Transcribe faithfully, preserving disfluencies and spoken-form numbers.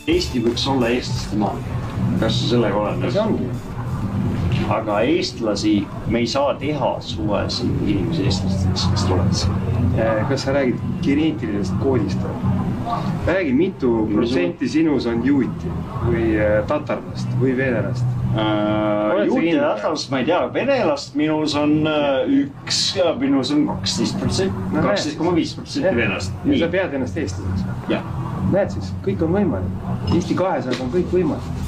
Eesti võiks olla eestlaste maa. Kas sa sellega oled? See ongi. Aga eestlasi me ei saa teha suvesi inimesi eestlasteks, kes tulevad. Kas sa räägid geneetilisest koodist? Räägi, mitu protsenti sinus on juuti või tatarlast või venelast? Juuti ja tatarlast ma ei tea, venelast minus on üks ja minus on kaksteist protsenti, kaksteist koma viis protsenti venelast. Ja sa pead ennast eestlaseks? Jah. Näed siis, kõik on võimalik. Eesti kahesajas on kõik võimalik.